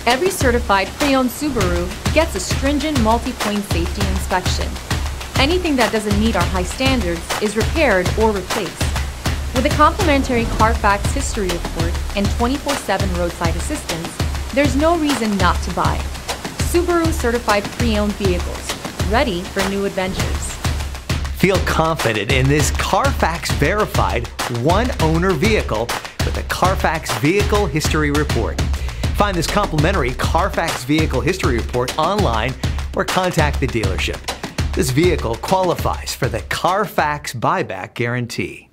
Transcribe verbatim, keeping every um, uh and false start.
Every certified pre-owned Subaru gets a stringent multi-point safety inspection. Anything that doesn't meet our high standards is repaired or replaced. With a complimentary Carfax history report and twenty-four seven roadside assistance, there's no reason not to buy. Subaru certified pre-owned vehicles, ready for new adventures. Feel confident in this Carfax verified one-owner vehicle with a Carfax Vehicle History Report. Find this complimentary Carfax Vehicle History Report online or contact the dealership. This vehicle qualifies for the Carfax Buyback Guarantee.